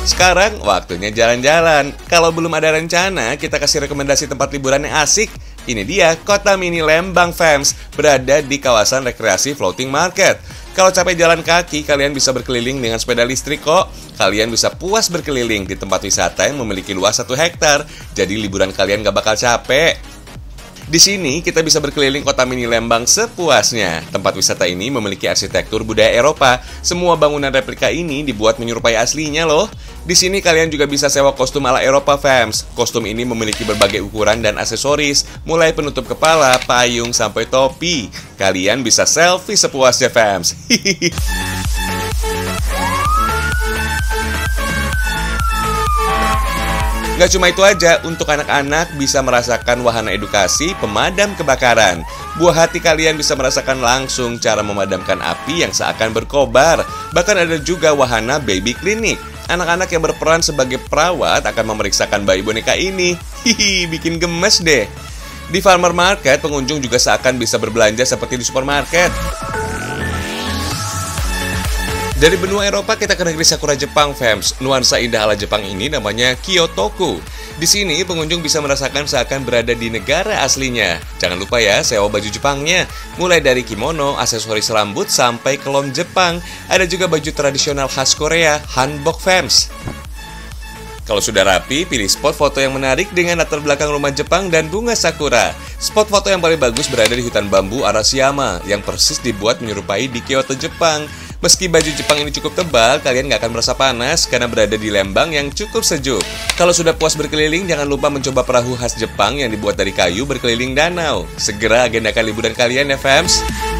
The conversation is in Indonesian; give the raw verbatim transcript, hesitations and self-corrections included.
Sekarang waktunya jalan-jalan. Kalau belum ada rencana, kita kasih rekomendasi tempat liburan yang asik. Ini dia Kota Mini Lembang Fams, berada di kawasan rekreasi Floating Market. Kalau capek jalan kaki, kalian bisa berkeliling dengan sepeda listrik kok. Kalian bisa puas berkeliling di tempat wisata yang memiliki luas satu hektar. Jadi liburan kalian gak bakal capek. Di sini kita bisa berkeliling Kota Mini Lembang sepuasnya. Tempat wisata ini memiliki arsitektur budaya Eropa. Semua bangunan replika ini dibuat menyerupai aslinya loh. Di sini kalian juga bisa sewa kostum ala Eropa Fams. Kostum ini memiliki berbagai ukuran dan aksesoris, mulai penutup kepala, payung, sampai topi. Kalian bisa selfie sepuasnya Fams. Hihihi. Gak cuma itu aja, untuk anak-anak bisa merasakan wahana edukasi pemadam kebakaran. Buah hati kalian bisa merasakan langsung cara memadamkan api yang seakan berkobar. Bahkan ada juga wahana baby clinic. Anak-anak yang berperan sebagai perawat akan memeriksakan bayi boneka ini. Hihi, bikin gemes deh. Di Farmer Market, pengunjung juga seakan bisa berbelanja seperti di supermarket. Dari benua Eropa kita ke negeri Sakura Jepang Fams. Nuansa indah ala Jepang ini namanya Kyotoku. Di sini pengunjung bisa merasakan seakan berada di negara aslinya. Jangan lupa ya sewa baju Jepangnya. Mulai dari kimono, aksesoris rambut sampai kelom Jepang. Ada juga baju tradisional khas Korea, hanbok Fams. Kalau sudah rapi, pilih spot foto yang menarik dengan latar belakang rumah Jepang dan bunga sakura. Spot foto yang paling bagus berada di hutan bambu Arashiyama yang persis dibuat menyerupai di Kyoto, Jepang. Meski baju Jepang ini cukup tebal, kalian nggak akan merasa panas karena berada di Lembang yang cukup sejuk. Kalau sudah puas berkeliling, jangan lupa mencoba perahu khas Jepang yang dibuat dari kayu berkeliling danau. Segera agendakan liburan kalian ya, Fams!